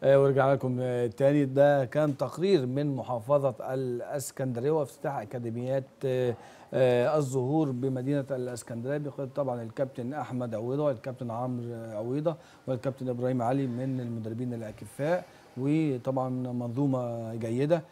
ورجعنا لكم تاني. ده كان تقرير من محافظة الإسكندرية وافتتاح أكاديميات الظهور بمدينة الإسكندرية بقيادة طبعا الكابتن أحمد عويضة والكابتن عمرو عويضة والكابتن إبراهيم علي من المدربين الأكفاء، وطبعا منظومة جيدة.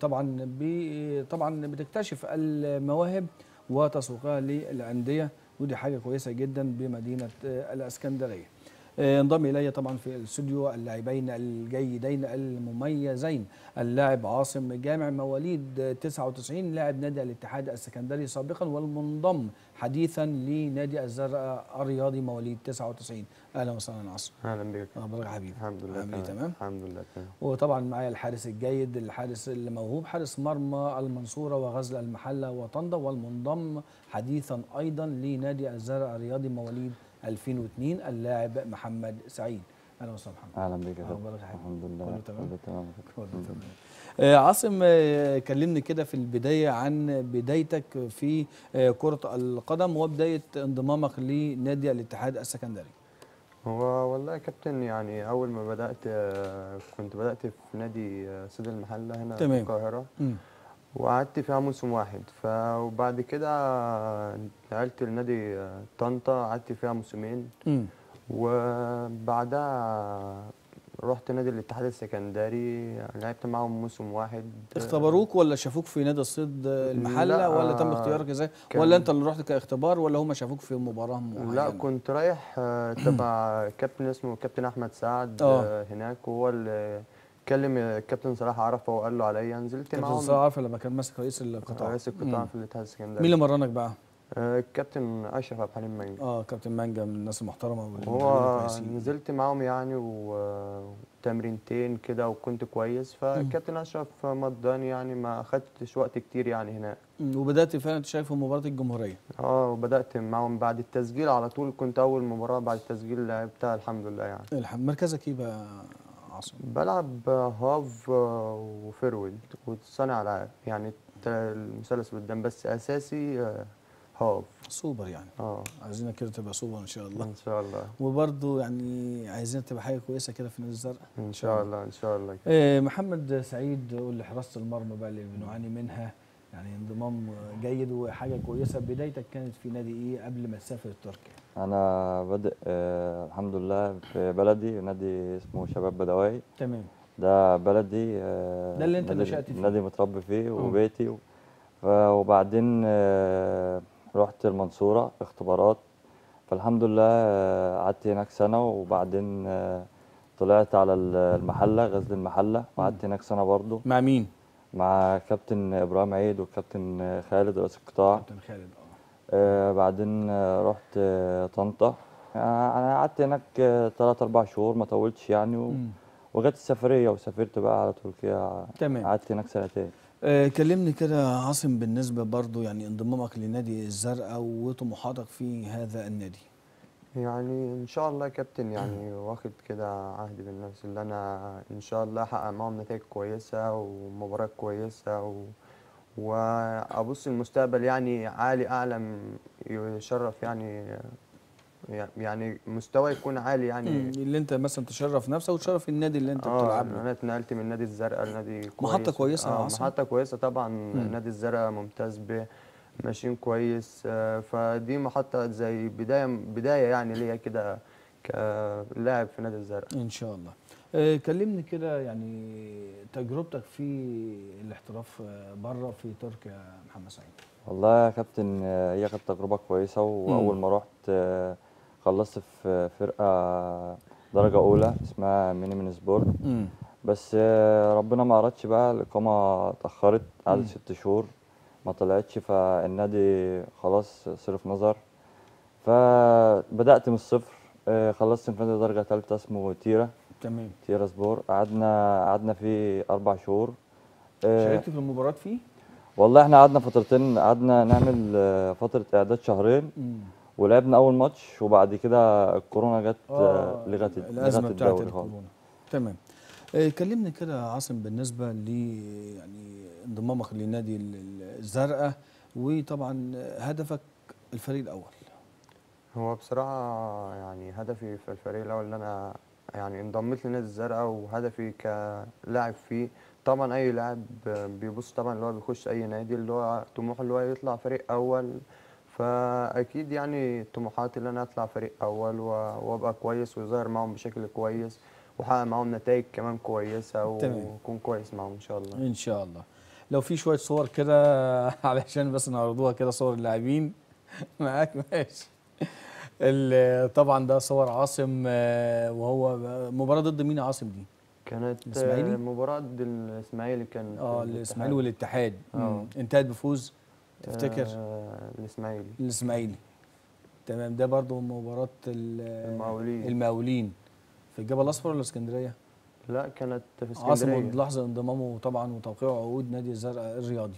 طبعا بتكتشف المواهب وتسويقها للأندية، ودي حاجة كويسة جدا بمدينة الإسكندرية. انضم الي طبعا في الاستوديو اللاعبين الجيدين المميزين، اللاعب عاصم جامع مواليد 99 لاعب نادي الاتحاد السكندري سابقا والمنضم حديثا لنادي الزرقاء الرياضي مواليد 99. اهلا وسهلا عاصم. اهلا بك. اخبارك يا حبيبي؟ الحمد لله عامل ايه؟ تمام الحمد لله تمام. وطبعا معايا الحارس الجيد، الحارس الموهوب، حارس مرمى المنصوره وغزل المحله وطنطا، والمنضم حديثا ايضا لنادي الزرقاء الرياضي مواليد 2002 اللاعب محمد سعيد. اهلا وسهلا محمد. اهلا بك يا كابتن. اخبارك يا حبيبي؟ الحمد لله كله تمام؟ كله تمام. كله تمام. عاصم، كلمني كده في البدايه عن بدايتك في كره القدم وبدايه انضمامك لنادي الاتحاد السكندري. هو والله يا كابتن يعني اول ما بدات كنت بدات في نادي سيد المحله هنا في القاهره. وقعدت فيها موسم واحد، وبعد كده نقلت لنادي طنطا قعدت فيها موسمين. وبعدها رحت نادي الاتحاد السكندري لعبت معاهم موسم واحد. اختبروك ولا شافوك في نادي الصيد المحله ولا تم اختيارك ازاي؟ ولا انت اللي رحت كاختبار ولا هم شافوك في مباراه معينه؟ لا كنت رايح تبع كابتن اسمه كابتن احمد سعد هناك، وهو اللي كلم الكابتن صلاح عرفه وقال له عليا، نزلت معاهم. كابتن صلاح عرفه لما كان ماسك رئيس القطاع. رئيس القطاع في الاتحاد السكندري. مين اللي مرنك بقى؟ الكابتن اشرف عبد الحليم مانجا. كابتن مانجا من الناس المحترمه هو نزلت معاهم يعني وتمرينتين كده وكنت كويس، فالكابتن اشرف مضاني يعني ما اخدتش وقت كتير يعني هناك. وبدات فعلا انت شايف مباراه الجمهوريه؟ وبدات معاهم بعد التسجيل على طول، كنت اول مباراه بعد التسجيل لعبتها الحمد لله يعني. مركزك ايه بقى عاصم؟ بلعب هاف وفيرود وصانع العاب يعني المثلث قدام، بس اساسي هاف. سوبر يعني. عايزينك كده تبقى سوبر ان شاء الله. ان شاء الله. وبرضه يعني عايزين تبقى حاجه كويسه كده في نادي الزرقاء ان شاء الله. ان شاء الله محمد سعيد، قول لي حراسه المرمى بقى اللي بنعاني منها، يعني انضمام جيد وحاجه كويسه، بدايتك كانت في نادي ايه قبل ما تسافر تركيا؟ انا بادئ الحمد لله في بلدي، نادي اسمه شباب بدوي. تمام. ده بلدي. ده اللي انت نشأت فيه؟ نادي متربي فيه وبيتي. وبعدين رحت المنصورة اختبارات، فالحمد لله قعدت هناك سنة، وبعدين طلعت على المحلة غزل المحلة وقعدت هناك سنة برضو. مع مين؟ مع كابتن إبراهيم عيد والكابتن خالد رئيس القطاع. كابتن خالد. بعدين رحت طنطا. أنا قعدت هناك 3-4 شهور ما طولتش يعني وجت السفرية وسافرت بقى على تركيا. تمام. قعدت هناك سنتين. كلمني كده عاصم بالنسبة برضو يعني انضمامك لنادي الزرقاء وطموحاتك في هذا النادي. يعني ان شاء الله يا كابتن يعني واخد كده عهد بالنفس اللي انا ان شاء الله احقق معاهم نتائج كويسة ومباريات كويسة وابص المستقبل يعني عالي اعلى يشرف يعني مستوى يكون عالي يعني. اللي انت مثلا تشرف نفسك وتشرف النادي اللي انت بتلعب له. انا اتنقلت من نادي الزرقاء لنادي كويس. محطة كويسة يا عاصم. محطة كويسة طبعا. نادي الزرقاء ممتاز ماشيين كويس. فدي محطة زي بداية يعني ليا كده كلاعب في نادي الزرقاء. ان شاء الله. كلمني كده يعني تجربتك في الاحتراف بره في تركيا محمد سعيد. والله يا كابتن هي كانت تجربة كويسة، وأول ما رحت خلصت في فرقة درجة أولى اسمها ميني سبورت. بس ربنا ما أردش بقى، الإقامة اتأخرت قعدت 6 شهور ما طلعتش، فالنادي خلاص صرف نظر، فبدأت من الصفر. خلصت في نادي درجة ثالثة اسمه تيرا. تمام. تيرا سبور. قعدنا فيه 4 شهور. شاركت في المباريات فيه؟ والله احنا قعدنا فترتين، قعدنا نعمل فترة إعداد شهرين. ولعبنا أول ماتش وبعد كده الكورونا جت لغت الدوري خالص. تمام. كلمني كده عاصم بالنسبة ل يعني انضمامك لنادي الزرقاء وطبعا هدفك الفريق الأول. هو بصراحة يعني هدفي في الفريق الأول إن أنا يعني انضميت لنادي الزرقاء، وهدفي كلاعب فيه طبعا اي لاعب بيبص طبعا اللي هو بيخش اي نادي اللي هو طموحه اللي هو يطلع فريق اول. فاكيد يعني طموحاتي ان انا اطلع فريق اول وابقى كويس وظاهر معاهم بشكل كويس، واحقق معاهم نتائج كمان كويسه، تمام. واكون كويس معاهم ان شاء الله. ان شاء الله. لو في شويه صور كده علشان بس نعرضوها كده، صور اللاعبين معاك ماشي. طبعا ده صور عاصم، وهو مباراه ضد مين يا عاصم دي؟ كانت الاسماعيلي؟ مباراة ضد الاسماعيلي، كان في الاسماعيلي الاتحاد. والاتحاد. اه انتهت بفوز تفتكر؟ الاسماعيلي. الاسماعيلي. تمام. ده برضو مباراه المقاولين. المقاولين في الجبل الاصفر ولا اسكندريه؟ لا كانت في عاصم اسكندرية. لحظه انضمامه طبعا وتوقيع عقود نادي الزرقاء الرياضي.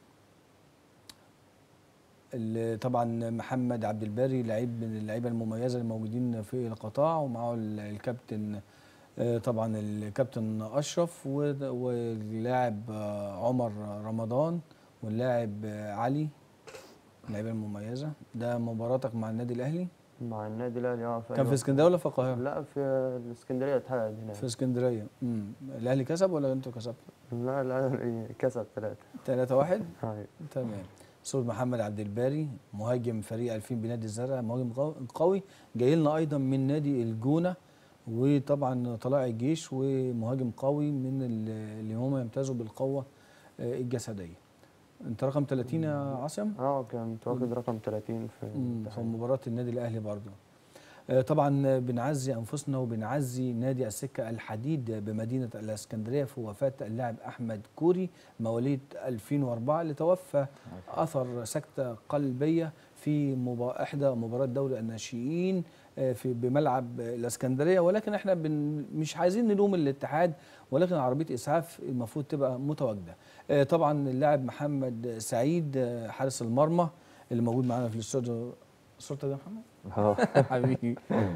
طبعا محمد عبد الباري لعيب من اللعيبه المميزه الموجودين في القطاع، ومعه الكابتن طبعا الكابتن اشرف، واللاعب عمر رمضان، واللاعب علي، اللعيبه المميزه. ده مباراتك مع النادي الاهلي؟ مع النادي الاهلي كان في اسكندريه ولا في القاهره؟ لا في الاسكندرية اتحاد هناك. في اسكندريه. الاهلي كسب ولا انتوا كسبتوا؟ لا الاهلي كسب 3-1. هاي. تمام. صورة محمد عبد الباري مهاجم فريق 2000 بنادي الزرقاء، مهاجم قوي. جاي لنا ايضا من نادي الجونه، وطبعا طلائع الجيش، ومهاجم قوي من اللي هم يمتازوا بالقوه الجسديه. انت رقم 30 يا عاصم؟ كنت واخد رقم 30 في مباراه النادي الاهلي برضه. طبعا بنعزي انفسنا وبنعزي نادي السكه الحديد بمدينه الاسكندريه في وفاه اللاعب احمد كوري مواليد 2004 اللي توفى اثر سكته قلبيه في احدى مباريات دوري الناشئين بملعب الاسكندريه. ولكن احنا مش عايزين نلوم الاتحاد، ولكن عربيه اسعاف المفروض تبقى متواجده. طبعا اللاعب محمد سعيد حارس المرمى اللي موجود معانا في الاستوديو. الصورة ده يا محمد؟ حبيبي.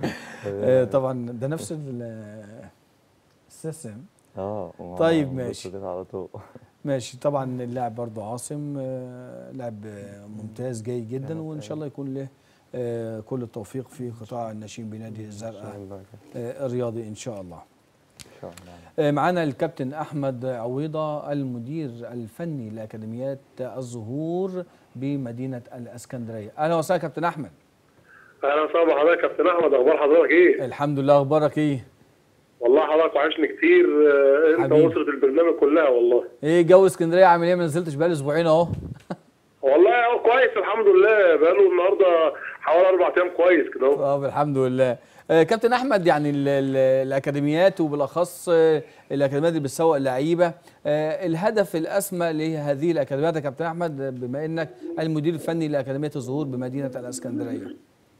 طبعا ده نفس السيستم. طيب ماشي. على طول. ماشي. طبعا اللاعب برضو عاصم لاعب ممتاز جيد جدا، وان شاء الله يكون له كل التوفيق في قطاع الناشئين بنادي الزرقاء الرياضي ان شاء الله. ان شاء الله. معانا الكابتن احمد عويضه المدير الفني لاكاديميات الزهور بمدينه الاسكندريه. اهلا وسهلا كابتن احمد. اهلا وسهلا بحضرتك كابتن احمد، اخبار حضرتك ايه؟ الحمد لله. اخبارك ايه؟ والله حضرتك وحشني كتير، انت واسره البرنامج كلها والله. ايه جو اسكندريه عامل ايه؟ ما نزلتش بقالي اسبوعين اهو. والله كويس الحمد لله، بقاله النهارده حوالي 4 ايام كويس كده اهو. الحمد لله. كابتن احمد، يعني الاكاديميات وبالاخص الاكاديميات اللي بتسوق اللعيبه، الهدف الاسمى لهذه الاكاديميات يا كابتن احمد بما انك المدير الفني لاكاديميه الزهور بمدينه الاسكندريه؟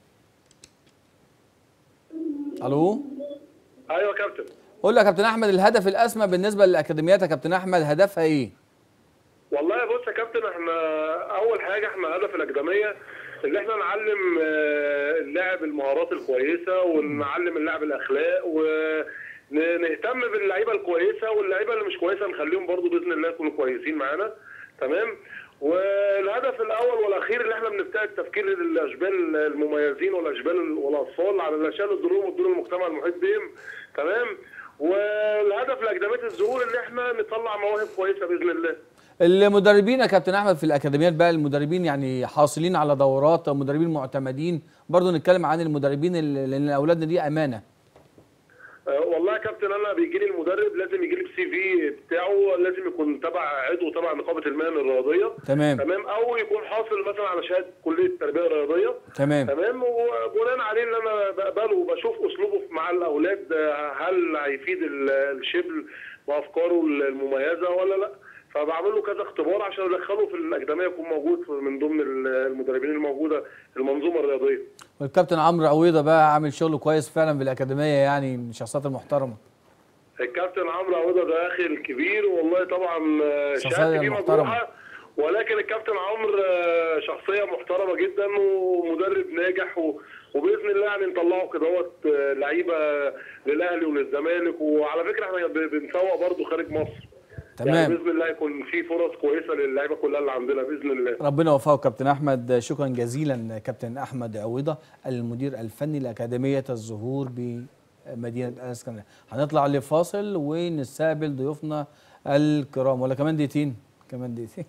الو. ايوه يا كابتن. قول لي يا كابتن احمد، الهدف الاسمى بالنسبه للاكاديميات يا كابتن احمد هدفها ايه؟ والله بص يا كابتن، احنا اول حاجه احنا هدف الاكاديميه اللي احنا نعلم اللاعب المهارات الكويسه، ونعلم اللاعب الاخلاق، ونهتم باللعيبه الكويسه، واللعيبه اللي مش كويسه نخليهم برضو باذن الله يكونوا كويسين معانا. تمام. والهدف الاول والاخير اللي احنا بنبتدي التفكير للاشبال المميزين والاشبال والاطفال على الاشياء الدروب ودور المجتمع المحيط بهم. تمام. والهدف لاكاديميه الزهور اللي احنا نطلع مواهب كويسه باذن الله. المدربين يا كابتن احمد في الاكاديميات بقى، المدربين يعني حاصلين على دورات، مدربين معتمدين؟ برضه نتكلم عن المدربين لان اولادنا دي امانه. والله يا كابتن، انا بيجي لي المدرب لازم يجي لي السي في بتاعه، لازم يكون تبع عضو تبع نقابه المهن الرياضيه. تمام. او يكون حاصل مثلا على شهاده كليه التربيه الرياضيه. تمام. وبناء عليه اللي انا بقبله وبشوف اسلوبه مع الاولاد هل هيفيد الشبل وافكاره المميزه ولا لا، فبعمل له كذا اختبار عشان ادخله في الاكاديميه، يكون موجود من ضمن المدربين الموجوده المنظومه الرياضيه. والكابتن عمرو عويضه بقى عامل شغل كويس فعلا في الاكاديميه، يعني من الشخصيات المحترمه. الكابتن عمرو عويضه ده اخي الكبير، والله طبعا شخصيه محترمه، ولكن الكابتن عمرو شخصيه محترمه جدا ومدرب ناجح، وباذن الله يعني نطلعه كده لعيبه للاهلي وللزمالك. وعلى فكره احنا بنسوق برضه خارج مصر. تمام. يعني باذن الله يكون في فرص كويسه للعيبه كلها اللي عندنا باذن الله. ربنا يوفقك كابتن احمد. شكرا جزيلا كابتن احمد عويضه المدير الفني لاكاديميه الزهور مدينه الاسكندريه. هنطلع لفاصل ونستقبل ضيوفنا الكرام، ولا كمان دقيقتين؟ كمان دقيقتين.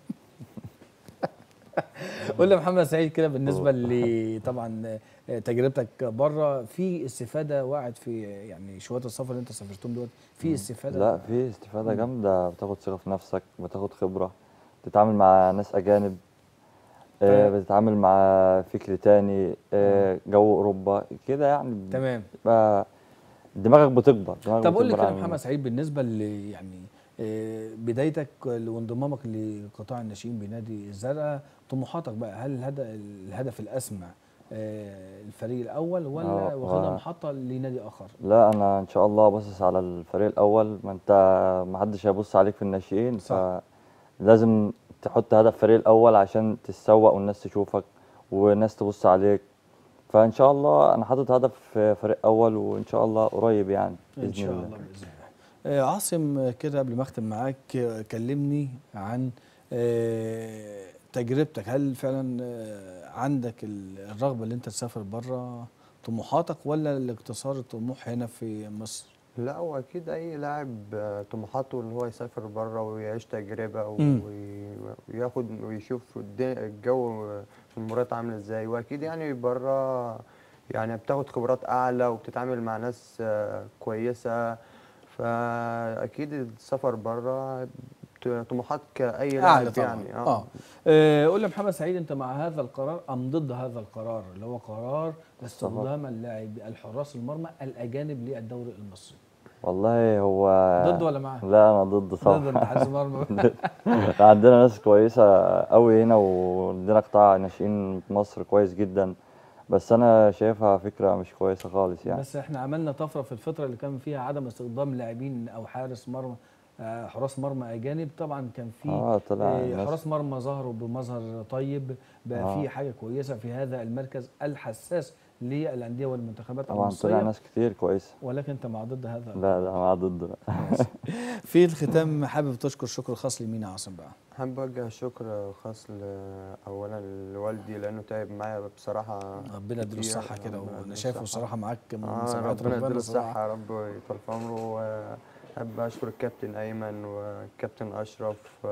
قول لي محمد سعيد كده، بالنسبه طبعا تجربتك بره، في استفاده وقعت في يعني شويه السفر اللي انت سافرتهم دول، في استفاده؟ لا، في استفادة جامدة، بتاخد ثقة في نفسك، بتاخد خبرة، بتتعامل مع ناس أجانب، بتتعامل مع فكر تاني، جو أوروبا كده يعني. تمام. دماغك بتكبر، طب قول لي كده محمد سعيد، بالنسبه يعني بدايتك وانضمامك لقطاع الناشئين بنادي الزرقاء، طموحاتك بقى، هل الهدف الاسمى الفريق الاول، ولا واخدها محطه لنادي اخر؟ لا، انا ان شاء الله باصص على الفريق الاول. ما انت ما حدش هيبص عليك في الناشئين، فلازم تحط هدف فريق الاول عشان تتسوق والناس تشوفك والناس تبص عليك. فان شاء الله انا حاطط هدف فريق اول، وان شاء الله قريب يعني باذن الله. ان شاء الله باذن الله. عاصم، كده قبل ما اختم معاك، كلمني عن تجربتك. هل فعلا عندك الرغبه اللي انت تسافر بره، طموحاتك، ولا الاقتصار الطموح هنا في مصر؟ لا، هو اكيد اي لاعب طموحاته اللي هو يسافر بره ويعيش تجربه وياخد ويشوف الجو في المباريات عامله ازاي. واكيد يعني بره يعني بتاخد خبرات اعلى وبتتعامل مع ناس كويسه. فاكيد السفر بره طموحات كاي لاعب يعني. قول لي محمد سعيد، انت مع هذا القرار ام ضد هذا القرار، اللي هو قرار استخدام الحراس المرمى الاجانب للدوري المصري؟ والله هو ضد ولا معاه؟ لا، انا ضد صراحه. ضد انت حارس مرمى. عندنا ناس كويسه قوي هنا، وعندنا قطاع ناشئين في مصر كويس جدا، بس انا شايفها فكره مش كويسه خالص يعني. بس احنا عملنا طفره في الفتره اللي كان فيها عدم استخدام لاعبين او حارس مرمى، حراس مرمى اجانب. طبعا كان في حراس مرمى ظهروا بمظهر طيب، بقى في حاجه كويسه في هذا المركز الحساس للانديه والمنتخبات المصريه. طبعا طلع ناس كتير كويسه، ولكن انت مع ضد هذا؟ لا مع ضد. في الختام، حابب تشكر شكر خاص لمين يا عاصم بقى؟ حابب اوجه شكر خاص اولا لوالدي، لانه تعب معايا بصراحه. ربنا يديله الصحه كده، وانا شايفه الصراحه معاك من ساعات. ربنا يديله الصحه يا رب ويطول في عمره. وحابب اشكر الكابتن ايمن والكابتن اشرف،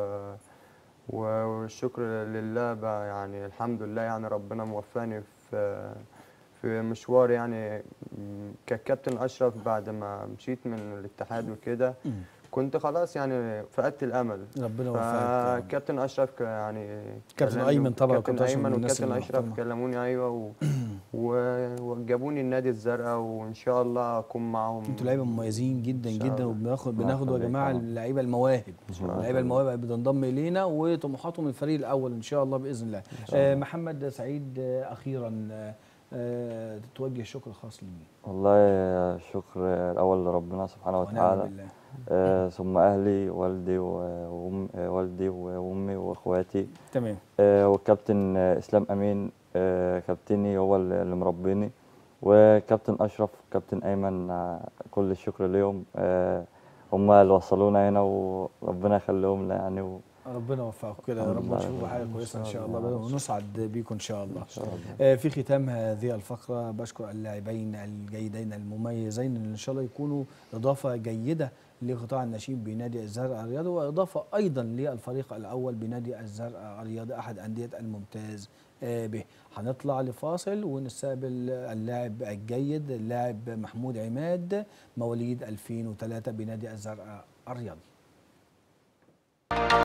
والشكر لله بقى، يعني الحمد لله يعني ربنا موفقني في مشوار يعني ككابتن اشرف. بعد ما مشيت من الاتحاد وكده كنت خلاص يعني فقدت الامل. ربنا يوفقك. فكابتن اشرف يعني كابتن ايمن طبعا، كابتن ايمن وكابتن اشرف كلموني، ايوه، وجابوني النادي الزرقاء، وان شاء الله اكون معاهم. انتوا لعيبه مميزين جدا جدا، وبناخد يا جماعه اللعيبه المواهب، اللعيبه المواهب بتنضم الينا وطموحاتهم الفريق الاول ان شاء الله باذن الله. محمد سعيد، اخيرا توجه شكر خاص لمين؟ والله الشكر الاول لربنا سبحانه وتعالى، ثم اهلي، والدي والدي وامي واخواتي. تمام. والكابتن اسلام امين كابتني، هو اللي مربيني، وكابتن اشرف كابتن ايمن، كل الشكر ليهم. هم اللي وصلونا هنا، وربنا يخليهم لنا يعني. ربنا يوفقكم كده يا رب، وتشوفوا حاجه كويسه ان شاء الله، ونسعد بيكم ان شاء الله. في ختام هذه الفقره بشكر اللاعبين الجيدين المميزين اللي ان شاء الله يكونوا اضافه جيده لقطاع الناشئين بنادي الزرقاء الرياضي، واضافه ايضا للفريق الاول بنادي الزرقاء الرياضي، احد انديه الممتاز به. هنطلع لفاصل ونستقبل اللاعب الجيد، اللاعب محمود عماد، مواليد 2003 بنادي الزرقاء الرياضي.